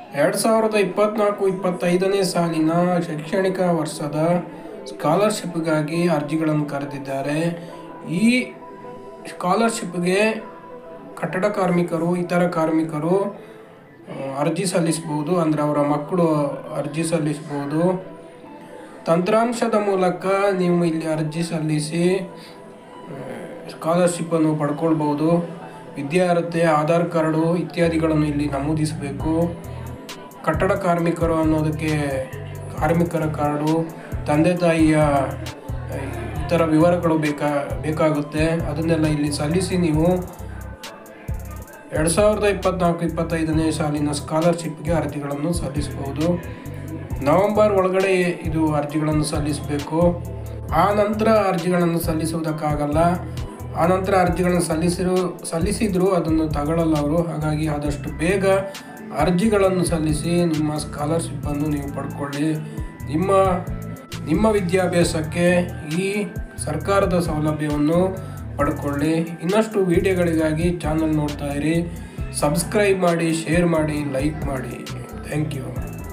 2024-25ನೇ ಸಾಲಿನ ಶೈಕ್ಷಣಿಕ ವರ್ಷದ ಸ್ಕಾಲರ್ಶಿಪ್ಗಾಗಿ ಅರ್ಜಿಗಳನ್ನು ಕರೆದಿದ್ದಾರೆ. ಈ ಸ್ಕಾಲರ್ಶಿಪ್ಗೆ ಕಟ್ಟಡ ಕಾರ್ಮಿಕರು, ಇತರ ಕಾರ್ಮಿಕರು ಅರ್ಜಿ ಸಲ್ಲಿಸಬಹುದು. ಅಂದರೆ ಅವರ ಮಕ್ಕಳು ಅರ್ಜಿ ಸಲ್ಲಿಸಬಹುದು. ತಂತ್ರಾಂಶದ ಮೂಲಕ ನೀವು ಇಲ್ಲಿ ಅರ್ಜಿ ಸಲ್ಲಿಸಿ ಸ್ಕಾಲರ್ಶಿಪ್ಪನ್ನು ಪಡ್ಕೊಳ್ಬೋದು. ವಿದ್ಯಾರ್ಹತೆ, ಆಧಾರ್ ಕಾರ್ಡು ಇತ್ಯಾದಿಗಳನ್ನು ಇಲ್ಲಿ ನಮೂದಿಸಬೇಕು. ಕಟ್ಟಡ ಕಾರ್ಮಿಕರು ಅನ್ನೋದಕ್ಕೆ ಕಾರ್ಮಿಕರ ಕಾರ್ಡು, ತಂದೆ ತಾಯಿಯ ಇತರ ವಿವರಗಳು ಬೇಕಾಗುತ್ತೆ. ಅದನ್ನೆಲ್ಲ ಇಲ್ಲಿ ಸಲ್ಲಿಸಿ ನೀವು 2024-25ನೇ ಸಾಲಿನ ಸ್ಕಾಲರ್ಶಿಪ್ಗೆ ಅರ್ಜಿಗಳನ್ನು ಸಲ್ಲಿಸಬಹುದು. ನವೆಂಬರ್ ಒಳಗಡೆ ಇದು ಅರ್ಜಿಗಳನ್ನು ಸಲ್ಲಿಸಬೇಕು. ಆ ನಂತರ ಅರ್ಜಿಗಳನ್ನು ಸಲ್ಲಿಸುವುದಕ್ಕಾಗಲ್ಲ. ಆ ನಂತರ ಅರ್ಜಿಗಳನ್ನು ಸಲ್ಲಿಸಿದರೂ ಅದನ್ನು ತಗೊಳ್ಳಲ್ಲ ಅವರು. ಹಾಗಾಗಿ ಆದಷ್ಟು ಬೇಗ ಅರ್ಜಿಗಳನ್ನು ಸಲ್ಲಿಸಿ ನಿಮ್ಮ ಸ್ಕಾಲರ್ಶಿಪ್ಪನ್ನು ನೀವು ಪಡ್ಕೊಳ್ಳಿ. ನಿಮ್ಮ ವಿದ್ಯಾಭ್ಯಾಸಕ್ಕೆ ಈ ಸರ್ಕಾರದ ಸೌಲಭ್ಯವನ್ನು ಪಡ್ಕೊಳ್ಳಿ. ಇನ್ನಷ್ಟು ವಿಡಿಯೋಗಳಿಗಾಗಿ ಚಾನಲ್ ನೋಡ್ತಾ ಇರಿ. ಸಬ್ಸ್ಕ್ರೈಬ್ ಮಾಡಿ, ಶೇರ್ ಮಾಡಿ, ಲೈಕ್ ಮಾಡಿ. Thank you.